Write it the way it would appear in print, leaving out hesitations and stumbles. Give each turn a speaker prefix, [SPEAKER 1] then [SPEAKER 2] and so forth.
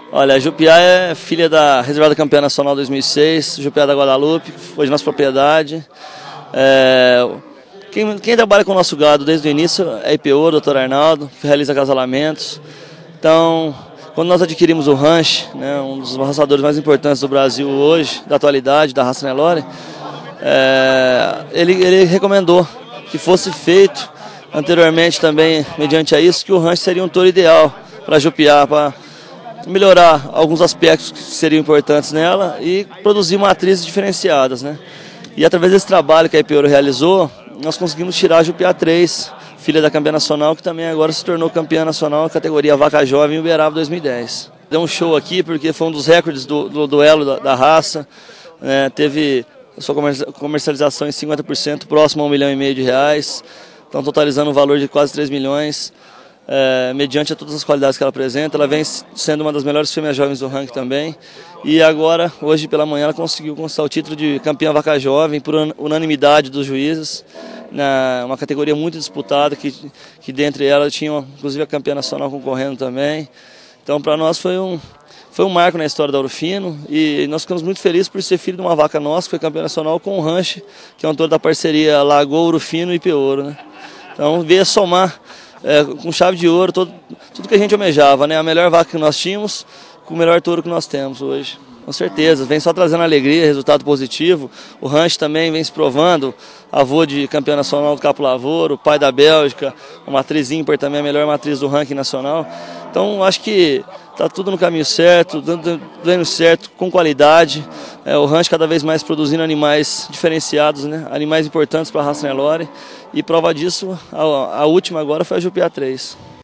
[SPEAKER 1] Olha, a Jupiá é filha da reservada campeã nacional 2006, Jupiá da Guadalupe, que foi de nossa propriedade. Quem trabalha com o nosso gado desde o início é IPO, Dr. Arnaldo, que realiza acasalamentos. Então, quando nós adquirimos o Ranch, né, um dos raçadores mais importantes do Brasil hoje, da atualidade, da raça Nelore, ele recomendou que fosse feito anteriormente também, mediante a isso, que o Ranch seria um touro ideal para a Jupiá, para melhorar alguns aspectos que seriam importantes nela e produzir matrizes diferenciadas, né? E através desse trabalho que a IPO realizou, nós conseguimos tirar a Jupiá 3, filha da campeã nacional, que também agora se tornou campeã nacional na categoria Vaca Jovem em Uberaba 2010. Deu um show aqui porque foi um dos recordes do duelo da raça, teve a sua comercialização em 50%, próximo a R$1,5 milhão, então totalizando um valor de quase 3 milhões. Mediante a todas as qualidades que ela apresenta, ela vem sendo uma das melhores fêmeas jovens do ranking também. E agora, hoje pela manhã, ela conseguiu conquistar o título de campeã vaca jovem por unanimidade dos juízes, uma categoria muito disputada, que dentre elas tinha inclusive a campeã nacional concorrendo também. Então, para nós foi um marco na história da Ouro Fino e nós ficamos muito felizes por ser filho de uma vaca nossa, que foi campeã nacional com o Ranch, que é um touro da parceria Lagoa, Ouro Fino e IPO, né? Então, veio a somar com chave de ouro tudo que a gente almejava, né? A melhor vaca que nós tínhamos com o melhor touro que nós temos hoje. Com certeza, vem só trazendo alegria, resultado positivo. O Ranch também vem se provando, avô de campeão nacional do Capo Lavouro, pai da Bélgica, uma matriz ímpar também, a melhor matriz do ranking nacional. Então, acho que está tudo no caminho certo, dando certo, com qualidade. O Ranch cada vez mais produzindo animais diferenciados, né? Animais importantes para a raça Nelore. E prova disso, a última agora foi a Jupiá 3.